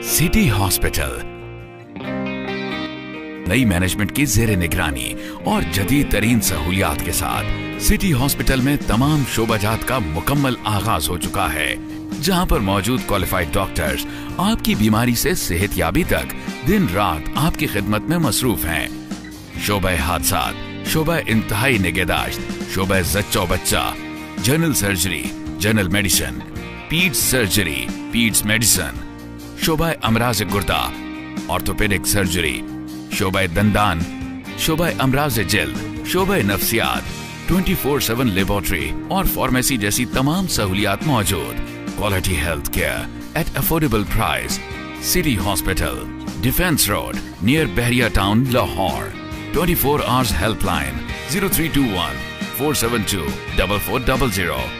City hospital नई management की जेर निगरानी और जदीद तरीन सहूलियात के साथ सिटी हॉस्पिटल में तमाम शोबाजात का मुकम्मल आगाज हो चुका है, जहां पर मौजूद क्वालिफाइड डॉक्टर्स आपकी बीमारी से सेहतयाबी तक दिन रात आपकी खिदमत में मसरूफ हैं। शोबा हादसात, शोबा इंतहाई निगहदाश्त, शोबा जच्चा बच्चा, general surgery, general medicine, peds surgery, peds medicine, शोबा अमराज गुर्दा, ऑर्थोपेडिक सर्जरी, शोबा दंदान, शोबा अमराज जल्द, शोबा नफ्सियात, 24/7 लेबोरेटरी और फार्मेसी जैसी तमाम सहूलियात मौजूद। Quality health care at affordable price. City hospital, defence road, near Bahria town, Lahore. 24 hours helpline 0321 472 4400।